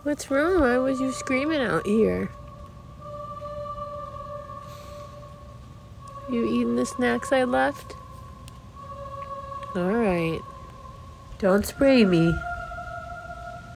What's wrong? Why was you screaming out here? You eating the snacks I left? Alright. Don't spray me.